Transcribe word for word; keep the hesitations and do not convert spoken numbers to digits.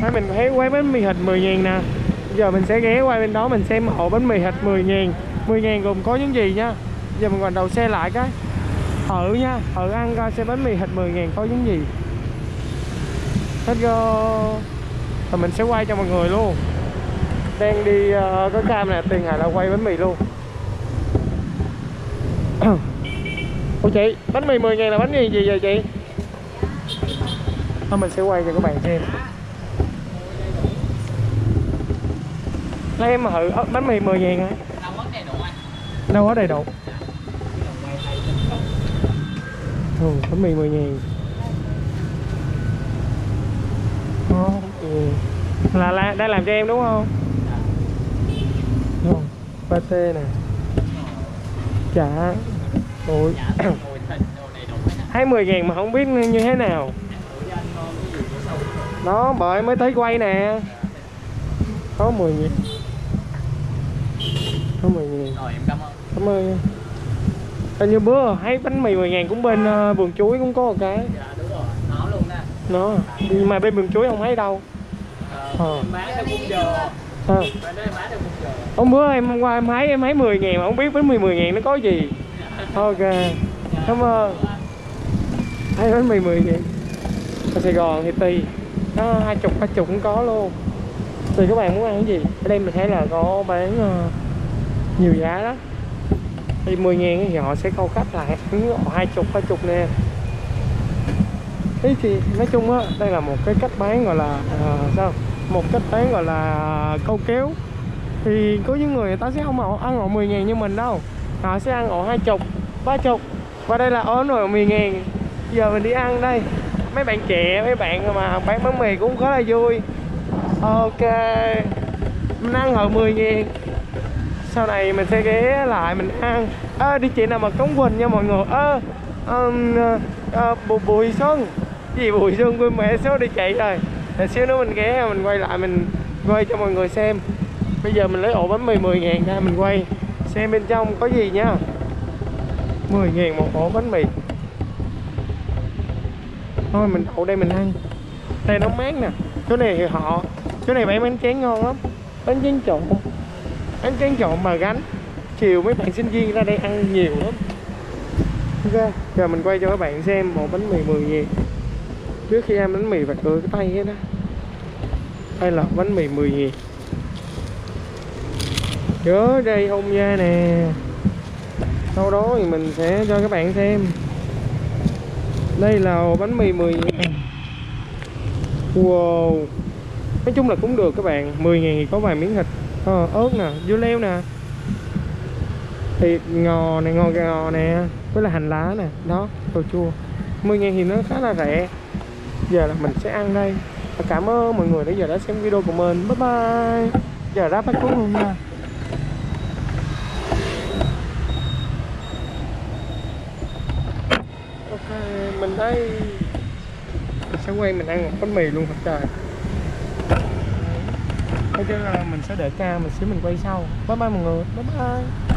Đấy, mình thấy quán bánh mì thịt mười ngàn nè. Giờ mình sẽ ghé qua bên đó mình xem ổ bánh mì thịt mười ngàn. mười ngàn gồm có những gì nha. Giờ mình còn đầu xe lại cái thử nha, thử ăn coi xem bánh mì thịt mười ngàn có những gì. Let's go. Rồi mình sẽ quay cho mọi người luôn. Đang đi uh, có cam nè, tiền Hải là quay bánh mì luôn. Ủa chị, bánh mì mười ngàn là bánh gì gì vậy chị? Thôi mình sẽ quay cho các bạn xem. Lấy em thử bánh mì mười ngàn hả? Đâu có đầy đủ anh. Đâu có đầy đủ. Ừ, bánh mì mười ngàn. Ừ. Là, là đang làm cho em đúng không? Không. Pate nè. Chả. Ôi. Thấy mười ngàn mà không biết như thế nào. Đó, bởi mới tới quay nè. Có mười ngàn. Có mười ngàn. Rồi em cảm ơn. Cảm ơn. Hình như bữa thấy bánh mì mười ngàn cũng bên uh, vườn chuối cũng có một cái. Dạ đúng rồi, nó luôn nè. Nó, nhưng mà bên vườn chuối không thấy đâu. Ờ, em bán theo khung giờ. À. Bên đó em bán theo khung giờ. Hôm bữa em hôm qua em thấy em thấy mười ngàn mà không biết bánh mì mười ngàn nó có gì. Ok. Cảm ơn. Thấy bánh mì mười ngàn. Ở Sài Gòn thì tùy. Có hai chục, ba chục cũng có luôn. Tùy các bạn muốn ăn cái gì. Ở đây mình thấy là có bán uh, nhiều giá đó. Thì mười ngàn thì họ sẽ câu khách lại hai chục, ba chục nè. Thế thì nói chung á, đây là một cái cách bán gọi là uh, sao? Một cách bán gọi là câu kéo. Thì có những người người ta sẽ không ăn ổ mười ngàn như mình đâu. Họ sẽ ăn ổ hai chục, ba chục. Và đây là ổ nồi mười ngàn. Giờ mình đi ăn đây. Mấy bạn trẻ, mấy bạn mà bán bánh mì cũng khá là vui. Ok. Mình ăn ổ mười ngàn. Sau này mình sẽ ghé lại mình ăn. À, đi chị nào mà Cống Quỳnh nha mọi người. À, um, uh, uh, Bùi Xuân. Gì Bùi Xuân quên mẹ số đi chị rồi. Để xíu nữa mình ghé mình quay lại mình quay cho mọi người xem. Bây giờ mình lấy ổ bánh mì mười ngàn ra mình quay xem bên trong có gì nha. Mười ngàn một ổ bánh mì. Thôi mình đậu đây mình ăn. Đây nó mát nè. Chỗ này thì họ chỗ này bán bánh tráng ngon lắm. Bánh tráng trộn. Bánh tráng trộn mà gánh. Chiều mấy bạn sinh viên ra đây ăn nhiều lắm. Ok, giờ mình quay cho các bạn xem một bánh mì mười ngàn. Trước khi ăn bánh mì phải rửa cái tay hết đó. Đây là bánh mì mười ngàn. Chớ đây hôn nha nè. Sau đó thì mình sẽ cho các bạn xem. Đây là bánh mì mười ngàn. Wow. Nói chung là cũng được các bạn. Mười ngàn thì có vài miếng thịt à, ớt nè, dưa leo nè, thịt ngò này, ngò ngò nè, với là hành lá nè. Đó, đồ chua. Mười ngàn thì nó khá là rẻ. Giờ là mình sẽ ăn đây. Và cảm ơn mọi người đã giờ đã xem video của mình. Bye bye. Giờ ráp bát cuốn luôn nha. Ok, mình thấy mình sẽ quay mình ăn một bánh mì luôn thật trời. Thế chứ là mình sẽ để ca mình xíu mình quay sau. Bye bye mọi người. Bye bye.